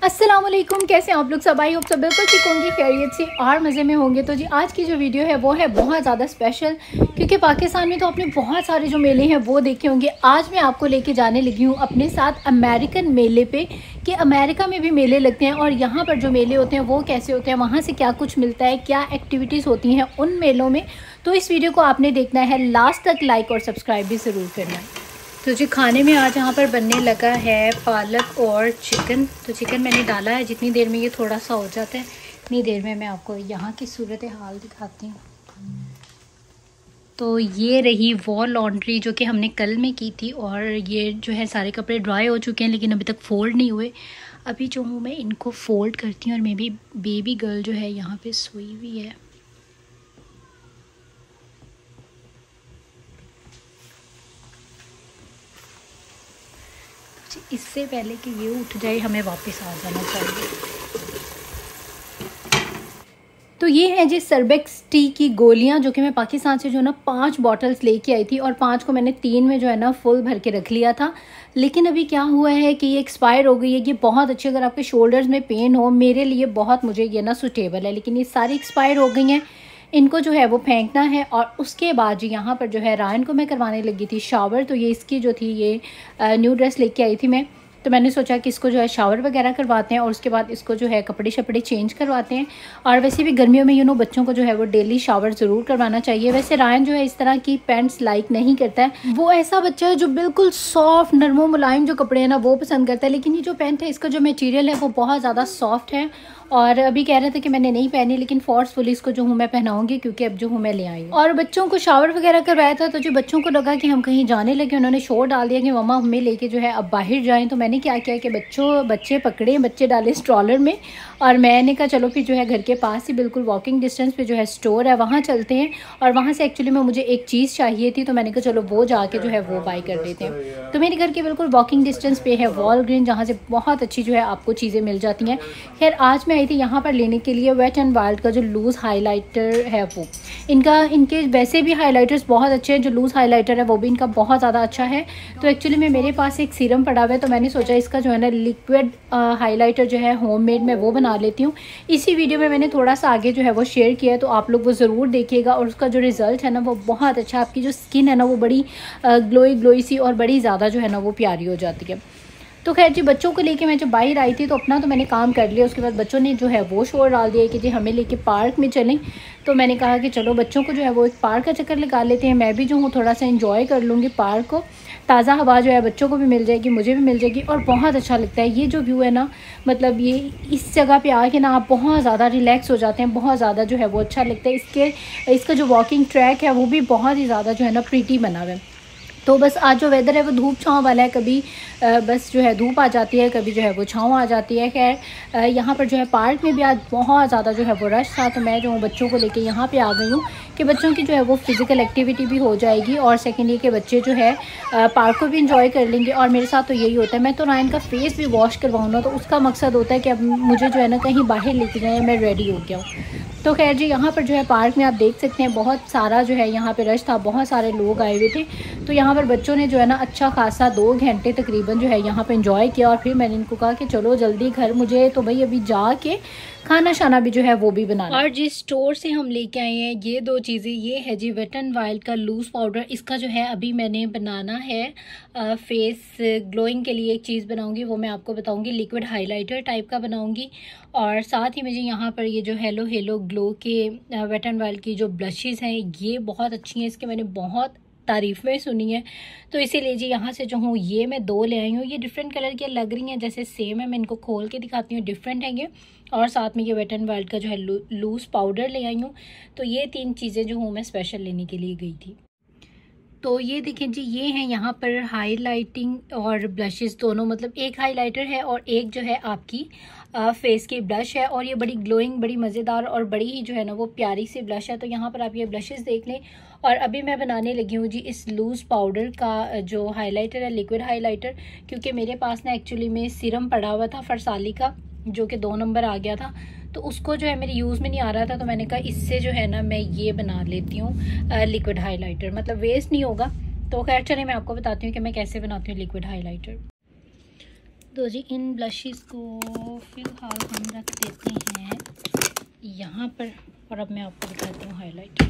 अस्सलामुअलैकुम, कैसे हैं आप लोग सब? आई होप सब बिल्कुल ठीक होंगे, खैरियत से और मज़े में होंगे। तो जी आज की जो वीडियो है वो है बहुत ज़्यादा स्पेशल, क्योंकि पाकिस्तान में तो आपने बहुत सारे जो मेले हैं वो देखे होंगे। आज मैं आपको लेके जाने लगी हूँ अपने साथ अमेरिकन मेले पे, कि अमेरिका में भी मेले लगते हैं और यहाँ पर जो मेले होते हैं वो कैसे होते हैं, वहाँ से क्या कुछ मिलता है, क्या एक्टिविटीज़ होती हैं उन मेलों में। तो इस वीडियो को आपने देखना है लास्ट तक, लाइक और सब्सक्राइब भी ज़रूर करना है। तो जी खाने में आज यहाँ पर बनने लगा है पालक और चिकन। तो चिकन मैंने डाला है, जितनी देर में ये थोड़ा सा हो जाता है इतनी देर में मैं आपको यहाँ की सूरत हाल दिखाती हूँ। तो ये रही वो लॉन्ड्री जो कि हमने कल में की थी, और ये जो है सारे कपड़े ड्राई हो चुके हैं लेकिन अभी तक फ़ोल्ड नहीं हुए। अभी जो हूँ मैं इनको फ़ोल्ड करती हूँ, और मेरी बेबी गर्ल जो है यहाँ पर सोई हुई है। इससे पहले कि ये उठ जाए हमें वापस आ जाना चाहिए। तो ये है जी सर्बेक्स टी की गोलियां, जो कि मैं पाकिस्तान से जो है ना 5 बॉटल्स लेके आई थी, और 5 को मैंने 3 में जो है ना फुल भर के रख लिया था। लेकिन अभी क्या हुआ है कि ये एक्सपायर हो गई है। ये बहुत अच्छी, अगर आपके शोल्डर्स में पेन हो, मेरे लिए बहुत, मुझे ये ना सूटेबल है, लेकिन ये सारी एक्सपायर हो गई हैं। इनको जो है वो फेंकना है। और उसके बाद जी यहाँ पर जो है रायन को मैं करवाने लगी थी शावर। तो ये इसकी जो थी ये न्यू ड्रेस लेके आई थी मैं, तो मैंने सोचा कि इसको जो है शावर वगैरह करवाते हैं और उसके बाद इसको जो है कपड़े शपड़े चेंज करवाते हैं। और वैसे भी गर्मियों में बच्चों को जो है वो डेली शावर ज़रूर करवाना चाहिए। वैसे रायन जो है इस तरह की पैंट्स लाइक नहीं करता है, वो ऐसा बच्चा है जो बिल्कुल सॉफ्ट नरमो मुलायम जो कपड़े हैं ना वो पसंद करता है। लेकिन ये जो पैंट है इसका जो मटेरियल है वो बहुत ज़्यादा सॉफ्ट है, और अभी कह रहे थे कि मैंने नहीं पहनी, लेकिन फोर्सफुली इसको जो हूँ मैं पहनाऊंगी, क्योंकि अब जो हूँ मैं ले आई हूँ। और बच्चों को शावर वगैरह करवाया था, तो जो बच्चों को लगा कि हम कहीं जाने लगे, उन्होंने शोर डाल दिया कि मम्मा हमें लेके जो है अब बाहर जाएं। तो मैंने क्या किया कि बच्चे पकड़े, बच्चे डाले स्ट्रॉलर में, और मैंने कहा चलो फिर जो है घर के पास ही बिल्कुल वॉकिंग डिस्टेंस पे जो है स्टोर है, वहाँ चलते हैं। और वहाँ से एक्चुअली में मुझे एक चीज़ चाहिए थी, तो मैंने कहा चलो वो जाके जो है वो बाई कर देते हैं। तो मेरे घर के बिल्कुल वॉकिंग डिस्टेंस पे है वॉलग्रीन, जहाँ से बहुत अच्छी जो है आपको चीज़ें मिल जाती हैं। खैर आज मैं आई थी यहाँ पर लेने के लिए वेट एंड वाइल्ड का जो लूज़ हाइलाइटर है वो, इनके वैसे भी हाइलाइटर्स बहुत अच्छे हैं। जो लूज़ हाइलाइटर है वो भी इनका बहुत ज़्यादा अच्छा है। तो एक्चुअली में मेरे पास एक सीरम पड़ा हुआ है, तो मैंने सोचा इसका जो है ना लिक्विड हाइलाइटर जो है होममेड मैं वो बना लेती हूँ। इसी वीडियो में मैंने थोड़ा सा आगे जो है वो शेयर किया है, तो आप लोग वो ज़रूर देखिएगा। और उसका जो रिज़ल्ट है ना वो बहुत अच्छा, आपकी जो स्किन है ना वो बड़ी ग्लोई सी और बड़ी ज़्यादा जो है ना वो प्यारी हो जाती है। तो खैर जी बच्चों को लेके मैं जब बाहर आई थी तो अपना तो मैंने काम कर लिया। उसके बाद बच्चों ने जो है वो शोर डाल दिया कि जी हमें लेके पार्क में चलें। तो मैंने कहा कि चलो बच्चों को जो है वो एक पार्क का चक्कर लगा लेते हैं, मैं भी जो हूँ थोड़ा सा एंजॉय कर लूँगी पार्क को। ताज़ा हवा जो है बच्चों को भी मिल जाएगी, मुझे भी मिल जाएगी, और बहुत अच्छा लगता है ये जो व्यू है ना। मतलब ये इस जगह पे आके ना आप बहुत ज़्यादा रिलैक्स हो जाते हैं, बहुत ज़्यादा जो है वो अच्छा लगता है। इसका जो वॉकिंग ट्रैक है वो भी बहुत ही ज़्यादा जो है ना प्रीटी बना हुआ है। तो बस आज जो वेदर है वो धूप छाँव वाला है, कभी बस जो है धूप आ जाती है, कभी जो है वो छाँव आ जाती है। खैर यहाँ पर जो है पार्क में भी आज बहुत ज़्यादा जो है वो रश था, तो मैं जो हूँ बच्चों को लेके यहाँ पे आ गई हूँ कि बच्चों की जो है वो फिज़िकल एक्टिविटी भी हो जाएगी, और सेकेंड ये कि बच्चे जो है पार्क को भी इंजॉय कर लेंगे। और मेरे साथ तो यही होता है, मैं तो रायन का फेस भी वॉश करवाऊँ ना, तो उसका मकसद होता है कि अब मुझे जो है ना कहीं बाहर लेके जाए, मैं रेडी हो गया हूँ। तो खैर जी यहाँ पर जो है पार्क में आप देख सकते हैं बहुत सारा जो है यहाँ पे रश था, बहुत सारे लोग आए हुए थे। तो यहाँ पर बच्चों ने जो है ना अच्छा खासा 2 घंटे तकरीबन जो है यहाँ पे एंजॉय किया। और फिर मैंने इनको कहा कि चलो जल्दी घर, मुझे तो भाई अभी जाके खाना शाना भी जो है वो भी बनाना। और जिस स्टोर से हम लेके आए हैं ये 2 चीज़ें, ये है जी वेट एंड वाइल्ड का लूज़ पाउडर। इसका जो है अभी मैंने बनाना है फेस ग्लोइंग के लिए एक चीज़ बनाऊंगी, वो मैं आपको बताऊंगी, लिक्विड हाइलाइटर टाइप का बनाऊंगी। और साथ ही मुझे यहाँ पर ये जो हेलो ग्लो के वेट एंड वाइल्ड की जो ब्लशेज़ हैं ये बहुत अच्छी हैं, इसके मैंने बहुत तारीफ़ें सुनी है। तो इसीलिए जी यहाँ से जो हूँ ये मैं 2 ले आई हूँ। ये डिफरेंट कलर की लग रही हैं, जैसे सेम है, मैं इनको खोल के दिखाती हूँ, डिफरेंट है ये। और साथ में ये वेट एंड वाइल्ड का जो है लूज़ पाउडर ले आई हूँ। तो ये 3 चीज़ें जो हूँ मैं स्पेशल लेने के लिए गई थी। तो ये देखें जी, ये हैं यहाँ पर हाइलाइटिंग और ब्लशेस दोनों, मतलब एक हाइलाइटर है और एक जो है आपकी फेस की ब्लश है। और ये बड़ी ग्लोइंग, बड़ी मज़ेदार और बड़ी ही जो है ना वो प्यारी सी ब्लश है। तो यहाँ पर आप ये ब्लशेस देख लें। और अभी मैं बनाने लगी हूँ जी इस लूज़ पाउडर का जो हाइलाइटर है, लिक्विड हाइलाइटर, क्योंकि मेरे पास ना एक्चुअली में सीरम पड़ा हुआ था फरसाली का, जो कि 2 नंबर आ गया था, तो उसको जो है मेरे यूज़ में नहीं आ रहा था। तो मैंने कहा इससे जो है ना मैं ये बना लेती हूँ लिक्विड हाइलाइटर, मतलब वेस्ट नहीं होगा। तो खैर चलिए मैं आपको बताती हूँ कि मैं कैसे बनाती हूँ लिक्विड हाइलाइटर। तो जी इन ब्लशेस को फ़िलहाल हम रख देते हैं यहाँ पर, और अब मैं आपको दिखाती हूँ हाइलाइटर।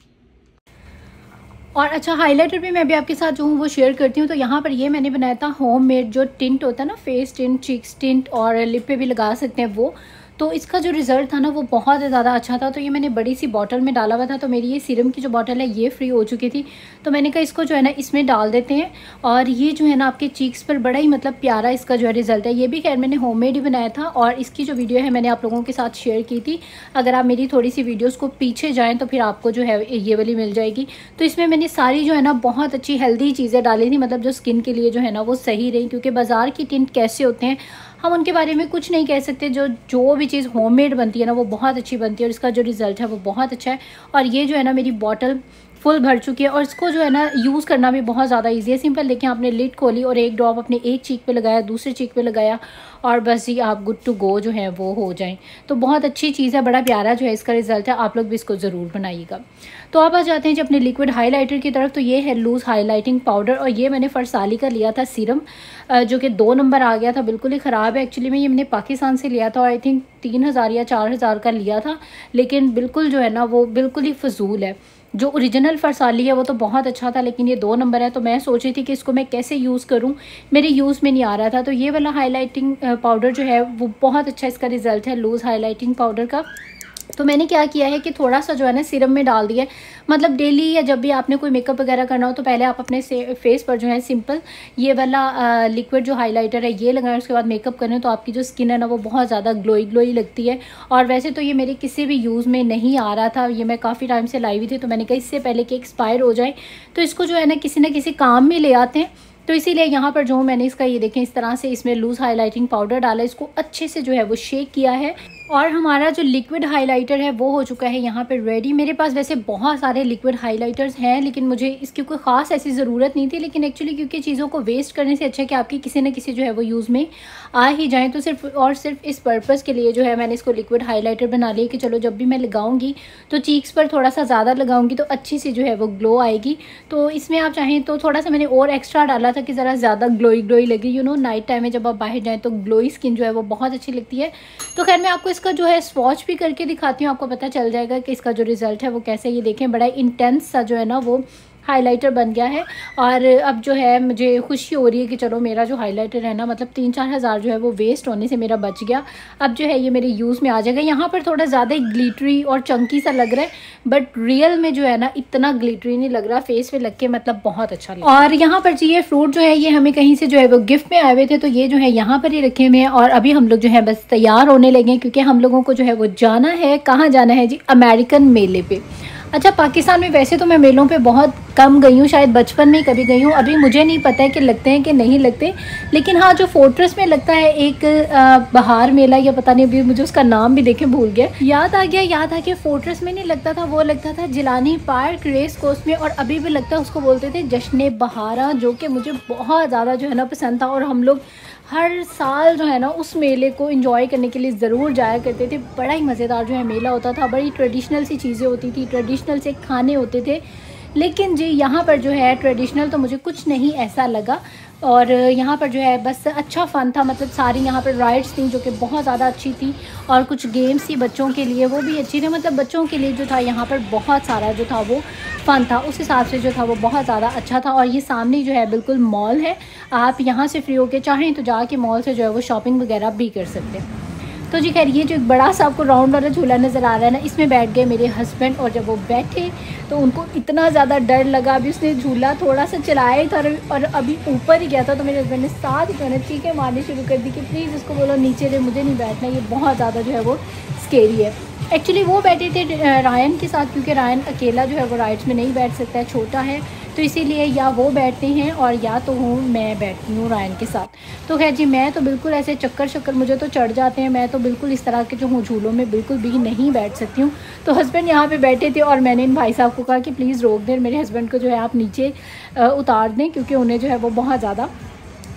और अच्छा, हाइलाइटर भी मैं भी आपके साथ जो हूँ वो शेयर करती हूँ। तो यहाँ पर ये मैंने बनाया था होममेड जो टिंट होता है ना, फेस टिंट, चीक्स टिंट, और लिप पे भी लगा सकते हैं वो। तो इसका जो रिज़ल्ट था ना वो बहुत ज़्यादा अच्छा था। तो ये मैंने बड़ी सी बॉटल में डाला हुआ था। तो मेरी ये सीरम की जो बॉटल है ये फ्री हो चुकी थी। तो मैंने कहा इसको जो है ना इसमें डाल देते हैं, और ये जो है ना आपके चीक्स पर बड़ा ही मतलब प्यारा इसका जो है रिज़ल्ट है। ये भी खैर मैंने होममेड ही बनाया था, और इसकी जो वीडियो है मैंने आप लोगों के साथ शेयर की थी। अगर आप मेरी थोड़ी सी वीडियोज़ को पीछे जाएँ तो फिर आपको जो है ये वाली मिल जाएगी। तो इसमें मैंने सारी जो है ना बहुत अच्छी हेल्दी चीज़ें डाली थी, मतलब जो स्किन के लिए जो है ना वो सही रही। क्योंकि बाज़ार की टिंट कैसे होते हैं हम उनके बारे में कुछ नहीं कह सकते। जो भी चीज़ होममेड बनती है ना वो बहुत अच्छी बनती है, और इसका जो रिज़ल्ट है वो बहुत अच्छा है। और ये जो है ना मेरी बॉटल फुल भर चुकी है, और इसको जो है ना यूज़ करना भी बहुत ज़्यादा इजी है। सिंपल देखिए, आपने लिड खोली और एक ड्रॉप अपने एक चीक पे लगाया, दूसरे चीक पे लगाया, और बस जी आप गुड टू गो जो है वो हो जाएं। तो बहुत अच्छी चीज़ है, बड़ा प्यारा जो है इसका रिज़ल्ट है। आप लोग भी इसको ज़रूर बनाइएगा। तो आप आ जाते हैं जी अपने लिक्विड हाइलाइटर की तरफ। तो ये है लूज़ हाइलाइटिंग पाउडर, और ये मैंने फरसाली का लिया था सीरम, जो कि 2 नंबर आ गया था, बिल्कुल ही ख़राब है। एक्चुअली में ये मैंने पाकिस्तान से लिया था, और आई थिंक 3000 या 4000 का लिया था, लेकिन बिल्कुल जो है ना वो बिल्कुल ही फजूल है। जो ओरिजिनल फरसाली है वो तो बहुत अच्छा था, लेकिन ये 2 नंबर है। तो मैं सोच रही थी कि इसको मैं कैसे यूज़ करूं, मेरे यूज़ में नहीं आ रहा था। तो ये वाला हाइलाइटिंग पाउडर जो है वो बहुत अच्छा इसका रिज़ल्ट है, लूज़ हाइलाइटिंग पाउडर का। तो मैंने क्या किया है कि थोड़ा सा जो है ना सीरम में डाल दिया है। मतलब डेली या जब भी आपने कोई मेकअप वगैरह करना हो तो पहले आप अपने फेस पर जो है सिंपल ये वाला लिक्विड जो हाइलाइटर है ये लगाएं, उसके बाद मेकअप करें तो आपकी जो स्किन है ना वो बहुत ज़्यादा ग्लोई लगती है। और वैसे तो ये मेरे किसी भी यूज़ में नहीं आ रहा था, ये मैं काफ़ी टाइम से लाई हुई थी। तो मैंने कहा इससे पहले कि एक्सपायर हो जाए तो इसको जो है ना किसी काम में ले आते हैं। तो इसीलिए यहाँ पर जो मैंने इसका ये देखें इस तरह से इसमें लूज़ हाइलाइटिंग पाउडर डाला, इसको अच्छे से जो है वो शेक किया है, और हमारा जो लिक्विड हाइलाइटर है वो हो चुका है यहाँ पे रेडी। मेरे पास वैसे बहुत सारे लिक्विड हाइलाइटर्स हैं, लेकिन मुझे इसकी कोई ख़ास ऐसी ज़रूरत नहीं थी। लेकिन एक्चुअली क्योंकि चीज़ों को वेस्ट करने से अच्छा है कि आपकी किसी न किसी जो है वो यूज़ में आ ही जाए, तो सिर्फ इस पर्पज़ के लिए जो है मैंने इसको लिक्विड हाइलाइटर बना लिया कि चलो जब भी मैं लगाऊंगी तो चीक्स पर थोड़ा सा ज़्यादा लगाऊंगी तो अच्छी सी जो है वो ग्लो आएगी। तो इसमें आप चाहें तो थोड़ा सा मैंने और एक्स्ट्रा डाला था कि ज़रा ज़्यादा ग्लोई लगे। नाइट टाइम में जब आप बाहर जाएँ तो ग्लोई स्किन जो है वो बहुत अच्छी लगती है। तो खैर मैं आपको इसका जो है स्वॉच भी करके दिखाती हूँ, आपको पता चल जाएगा कि इसका जो रिज़ल्ट है वो कैसे। ये देखें बड़ा इंटेंस सा जो है ना वो हाइलाइटर बन गया है। और अब जो है मुझे खुशी हो रही है कि चलो मेरा जो हाइलाइटर है ना मतलब 3-4 हज़ार जो है वो वेस्ट होने से मेरा बच गया। अब जो है ये मेरे यूज़ में आ जाएगा। यहाँ पर थोड़ा ज़्यादा ग्लिटरी और चंकी सा लग रहा है, बट रियल में जो है ना इतना ग्लिटरी नहीं लग रहा, फेस पे लग के मतलब बहुत अच्छा लग रहा है। और यहाँ पर जी ये फ्रूट जो है ये हमें कहीं से जो है वो गिफ्ट में आए हुए थे, तो ये जो है यहाँ पर ही रखे हुए हैं। और अभी हम लोग जो है बस तैयार होने लगे क्योंकि हम लोगों को जो है वो जाना है, कहाँ जाना है जी, अमेरिकन मेले पे। अच्छा, पाकिस्तान में वैसे तो मैं मेलों पे बहुत कम गई हूँ, शायद बचपन में कभी गई हूँ, अभी मुझे नहीं पता है कि लगते हैं कि नहीं लगते। लेकिन हाँ जो फोर्ट्रेस में लगता है एक बहार मेला या पता नहीं, अभी मुझे उसका नाम भी देखे भूल गया, याद आ गया फोर्ट्रेस में नहीं लगता था, वो लगता था जिलानी पार्क रेस कोर्स में। और अभी भी लगता है, उसको बोलते थे जश्न बहारा, जो कि मुझे बहुत ज़्यादा जो है ना पसंद था। और हम लोग हर साल जो है ना उस मेले को एंजॉय करने के लिए ज़रूर जाया करते थे। बड़ा ही मज़ेदार जो है मेला होता था, बड़ी ट्रेडिशनल सी चीज़ें होती थी, ट्रेडिशनल से खाने होते थे। लेकिन जी यहाँ पर जो है ट्रेडिशनल तो मुझे कुछ नहीं ऐसा लगा। और यहाँ पर जो है बस अच्छा फ़न था, मतलब सारी यहाँ पर राइड्स थी जो कि बहुत ज़्यादा अच्छी थी, और कुछ गेम्स थी बच्चों के लिए, वो भी अच्छी थी। मतलब बच्चों के लिए जो था यहाँ पर बहुत सारा जो था वो फ़न था, उस हिसाब से जो था वो बहुत ज़्यादा अच्छा था। और ये सामने जो है बिल्कुल मॉल है, आप यहाँ से फ्री होके चाहें तो जाके मॉल से जो है वो शॉपिंग वगैरह भी कर सकते हैं। तो जी खैर ये जो एक बड़ा सा आपको राउंड वाला झूला नज़र आ रहा है ना, इसमें बैठ गए मेरे हस्बैंड, और जब वो बैठे तो उनको इतना ज़्यादा डर लगा। अभी उसने झूला थोड़ा सा चलाया था और अभी ऊपर ही गया था, तो मेरे हस्बैंड ने साथ ही मैंने चीखें मारनी शुरू कर दी कि प्लीज़ इसको बोलो नीचे दे, मुझे नहीं बैठना, ये बहुत ज़्यादा जो है वो स्केरी है। एक्चुअली वो बैठे थे रायन के साथ, क्योंकि रायन अकेला जो है वो राइड्स में नहीं बैठ सकता है, छोटा है, तो इसीलिए या वो बैठते हैं और या तो मैं बैठती हूँ रायन के साथ। तो खैर जी मैं तो बिल्कुल ऐसे चक्कर मुझे तो चढ़ जाते हैं, मैं तो बिल्कुल इस तरह के जो हूँ झूलों में बिल्कुल भी नहीं बैठ सकती हूँ। तो हस्बैंड यहाँ पे बैठे थे और मैंने इन भाई साहब को कहा कि प्लीज़ रोक दें, मेरे हस्बैंड को जो है आप नीचे उतार दें, क्योंकि उन्हें जो है वो बहुत ज़्यादा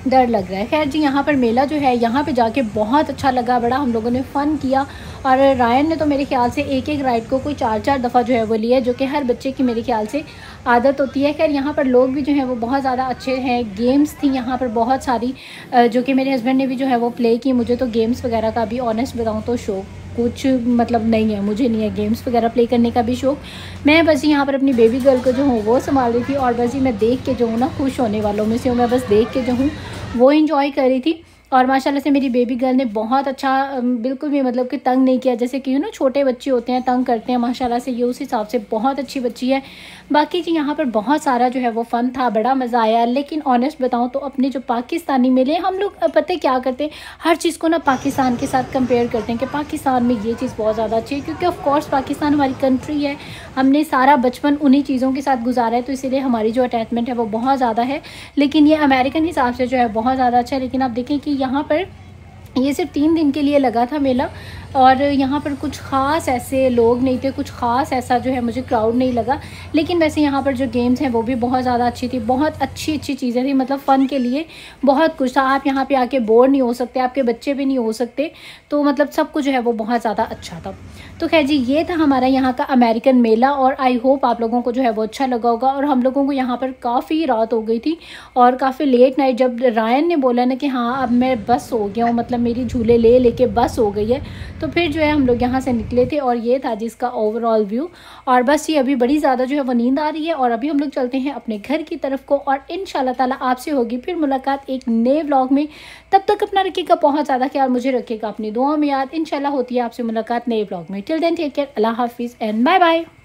डर लग रहा है। खैर जी, यहाँ पर मेला जो है, यहाँ पे जाके बहुत अच्छा लगा, बड़ा हम लोगों ने फ़न किया। और रायन ने तो मेरे ख्याल से एक एक राइड को कोई 4-4 दफ़ा जो है वो लिया है, जो कि हर बच्चे की मेरे ख्याल से आदत होती है। खैर यहाँ पर लोग भी जो हैं वो बहुत ज़्यादा अच्छे हैं। गेम्स थी यहाँ पर बहुत सारी, जो कि मेरे हस्बैंड ने भी जो है वो प्ले की। मुझे तो गेम्स वगैरह का भी ऑनेस्ट बताऊँ तो शौक कुछ मतलब नहीं है, मुझे नहीं है गेम्स वगैरह प्ले करने का भी शौक। मैं बस यहाँ पर अपनी बेबी गर्ल को जो हूँ वो संभाल रही थी, और बस ही मैं देख के जो हूँ ना खुश होने वालों में से हूँ। मैं बस देख के जो हूँ वो इंजॉय कर रही थी। और माशाल्लाह से मेरी बेबी गर्ल ने बहुत अच्छा, बिल्कुल भी मतलब कि तंग नहीं किया, जैसे कि ना छोटे बच्चे होते हैं तंग करते हैं, माशाल्लाह से ये उस हिसाब से बहुत अच्छी बच्ची है। बाकी जी यहाँ पर बहुत सारा जो है वो फ़न था, बड़ा मज़ा आया। लेकिन ऑनेस्ट बताऊँ तो अपने जो पाकिस्तानी मेले, हम लोग पता क्या करते हैं, हर चीज़ को ना पाकिस्तान के साथ कंपेयर करते हैं कि पाकिस्तान में ये चीज़ बहुत ज़्यादा अच्छी है, क्योंकि ऑफ कोर्स पाकिस्तान हमारी कंट्री है, हमने सारा बचपन उन्हीं चीज़ों के साथ गुजारा है, तो इसीलिए हमारी जो अटैचमेंट है वो बहुत ज़्यादा है। लेकिन ये अमेरिकन हिसाब से जो है बहुत ज़्यादा अच्छा है। लेकिन आप देखें कि यहाँ पर ये सिर्फ 3 दिन के लिए लगा था मेला, और यहाँ पर कुछ ख़ास ऐसे लोग नहीं थे, कुछ ख़ास ऐसा जो है मुझे क्राउड नहीं लगा। लेकिन वैसे यहाँ पर जो गेम्स हैं वो भी बहुत ज़्यादा अच्छी थी, बहुत अच्छी अच्छी चीज़ें थी, मतलब फ़न के लिए बहुत कुछ था। आप यहाँ पे आके बोर नहीं हो सकते, आपके बच्चे भी नहीं हो सकते, तो मतलब सब कुछ जो है वो बहुत ज़्यादा अच्छा था। तो खैर जी, ये था हमारा यहाँ का अमेरिकन मेला, और आई होप आप लोगों को जो है वो अच्छा लगा होगा। और हम लोगों को यहाँ पर काफ़ी रात हो गई थी और काफ़ी लेट नाइट, जब रायन ने बोला ना कि हाँ अब मैं बस हो गया हूँ, मतलब मेरी झूले ले लेके बस हो गई है, तो फिर जो है हम लोग यहाँ से निकले थे। और ये था जिसका ओवरऑल व्यू। और बस ये अभी बड़ी ज़्यादा जो है वो नींद आ रही है, और अभी हम लोग चलते हैं अपने घर की तरफ को, और इंशाल्लाह ताला आपसे होगी फिर मुलाकात एक नए व्लॉग में। तब तक अपना रखिएगा बहुत ज़्यादा ख्याल, मुझे रखिएगा अपनी दुआओं में याद। इंशाल्लाह होती है आपसे मुलाकात नए व्लॉग में। टिल देन टेक केयर, अल्लाह हाफिज़ एंड बाय बाय।